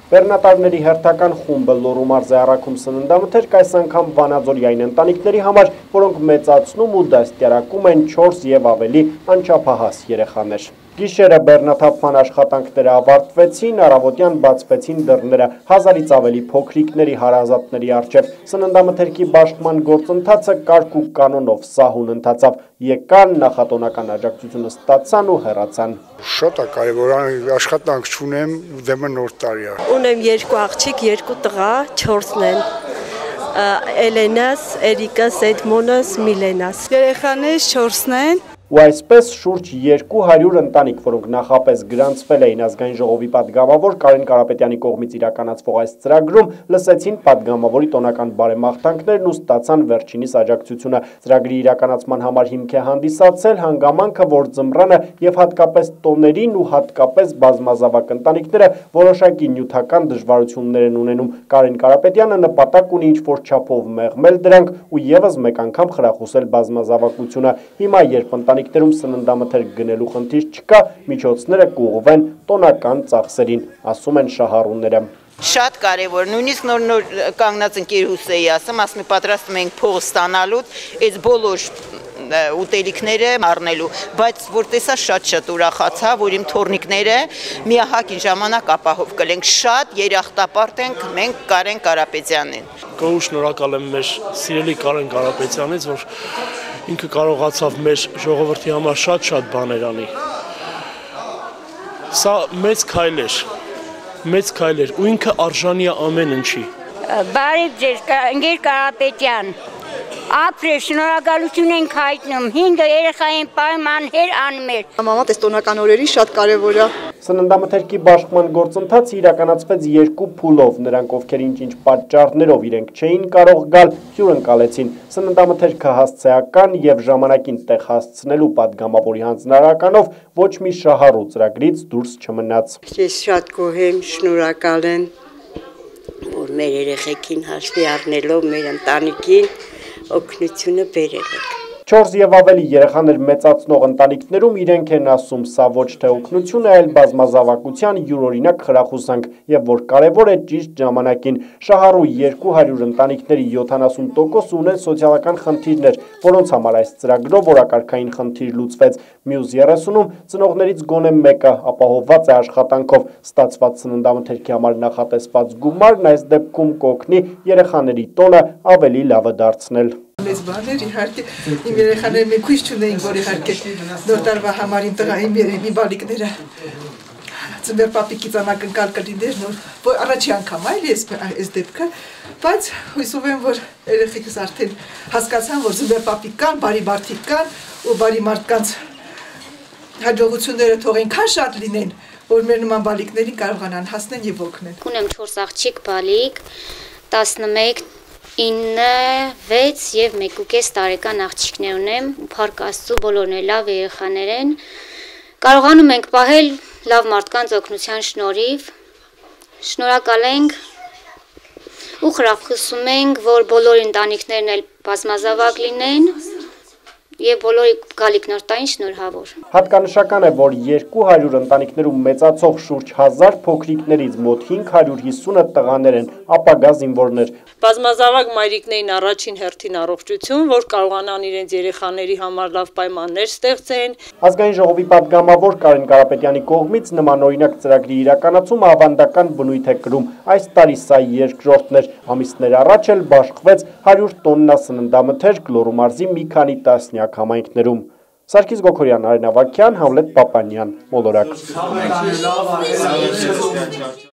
Բեռնատարների հերթական խումբը Լոռու մարզի առաքում սննդամթերք այս անգամ վանաձորյային ընտանիքների համար, որոնք մեծացնում ու դաստիարակում են 4 և ավելի անչափահաս երեխաներ։ Գիշերը բեռնաթափման աշխատանքները ավարտվեցին, առավոտյան բացվեցին դռները 1000-ից ավելի փոքրիկների հարազատների առջև։ Սննդամթերքի բաշխման գործընթացը կարգ ու կանոնով սահուն ընթացավ, եկան, նախատոնական աջակցությունը ստացան ու հեռացան։ Շատ է կարևոր, աշխատանք չունեմ, դեմը նոր տարի է։ Ունեմ 2 աղջիկ, 2 տղա, 4-ն են։ Էլենաս, Էրիկաս, Էդմոնս, Միլենաս։ Երեխաներս 4-ն են։ Ու այսպես շուրջ 200 ընտանիք, որոնք նախապես գրանցվել էին ազգային ժողովի պատգամավոր Կարեն Կարապետյանի կողմից իրականացվող այս ծրագրում, լսեցին պատգամավորի տոնական բարեմաղթանքներն ու ստացան վերջինիս աջակցությունը։ Ծրագրի իրականացման համար հիմք է հանդիսացել հանգամանքը, որ ձմռանը եւ հատկապես տոներին ու հատկապես բազմազավակ ընտանիքները որոշակի նյութական դժվարություններ են ունենում։ Կարեն Կարապետյանը նպատակ ունի ինչ-որ չափով մեղմել դրանք ու եւս մեկ անգամ խրախուսել բազմազավակությունը։ Հիմա երբ ընտանիքներում սննդամթերք գնելու խնդիր չկա, միջոցները կուղղվեն տոնական ծախսերին, ասում են շահառուները։ Շատ կարևոր, նույնիսկ նոր կանգնած ընկերուհուս էի ասում է պատրաստում ենք փող ստանալու, այս բոլոր ուտելիքները առնելու, բայց որ տեսա շատ ուրախացա, որ իմ թոռնիկները միահագին ժամանակ ապահով կլենք, շատ երախտապարտ ենք մենք Կարեն Կարապետյանին։ Գոհ շնորհակալ եմ մեր սիրելի Կարեն Կարապետյանից, որ ինքը կարողացավ մեր ժողովրդի համար շատ բաներ անի։ Սա մեծ քայլ էր, ու ինքը արժանի է ամեն ինչի։ Բարև ձեզ, ընկեր Կարապետյան, ապրեք, շնորհակալություն ենք հայտնում, 5 երեխային պայմաններ անում էր։ Մամա, այս տոնական օրերին շատ կարևոր է։ Սննդամթերքի բաշխման գործընթացը իրականացվեց 2 փուլով, նրանք ովքեր ինչ-ինչ պատճառներով իրենք չէին կարող գալ, հյուրընկալեցին։ Սննդամթերքը հասցեական եւ ժամանակին տեղ հասցնելու պատգամավորի հանձնարարականով ոչ մի շահառու ծրագրից դուրս չմնաց։ Ես շատ գոհ եմ, շնորհակալ եմ, որ մեր երեխեքին հաշվի առնելով մեր ընտանիքին օգնությունը բերել եք։ 4 և ավելի երեխաներ մեծացնող ընտանիքներում իրենք են ասում, սա ոչ թե օգնություն է, այլ բազմազավակության յուրօրինակ խրախուսանք եւ որ կարեւոր է ճիշտ ժամանակին։ Շահառու 200 ընտանիքների 70% ունեն սոցիալական խնդիրներ, որոնց համար այս ծրագրով օրակարգային խնդիր լուծվեց։ Մյուս 30-ում ծնողներից գոնե մեկը ապահովված է աշխատանքով։ Ստացված սննդամթերքի համար նախատեսված գումարն այս դեպքում կօգնի երեխաների տոնը ավելի լավը դարձնել։ Մեծ բաներ, իհարկե, իմ երեխաները մենք հույս չունեին, որ իհարկե նոր տարվա համար իմ տղային երևի բալիկները ծնվեր պապիկից անակնկալ կլիներ, որ առաջի անգամ այլ այս դեպքը, բայց հույսով եմ, որ երեխեքս արդեն հասկացան, որ ծնվեր պապիկ կան, բարի մարդիկ կան ու բարի մարդկանց հաջողությունները թող այնքան շատ լինեն, որ մեր նման բալիկներին կարողանան հասնեն եւ օգնեն։ Ունեմ 4 աղջիկ բալիկ, 11 9, 6 և 1.5 տարեկան աղջիկներ ունեմ, փառք Աստծու բոլորն էլ լավ երեխաներ են, կարողանում ենք պահել լավ մարդկանց օգնության շնորհիվ, շնորհակալ ենք ու խրախուսում ենք, որ բոլոր ընտանիքներն էլ բազմազավակ լինեն և բոլորի գալիքնորդային շնորհավոր։ Հատկանշական է, որ 200 ընտանիքներում մեծացող շուրջ 1000 փոքրիկներից մոտ 550-ը տղաներ են, ապագա զինվորներ։ Բազմազավակ մայրիկներին առաջին հերթին առողջություն, որ կարողանան իրենց երեխաների համար լավ պայմաններ ստեղծեն։ Ազգային ժողովի պատգամավոր Կարեն Կարապետյանի կողմից նմանօրինակ ծրագրի իրականացումը ավանդական բնույթ է կրում։ Այս տարի սա երկրորդն էր, ամիսներ առաջ էլ բաշխվեց 100 տոննա սննդամթերք Լոռու մարզի մի քանի տասնյակ համայնքներում։ Սարգիս Գոքորյան, Արեն Ավագյան, Համլետ Պապանյան, Մոլորակ։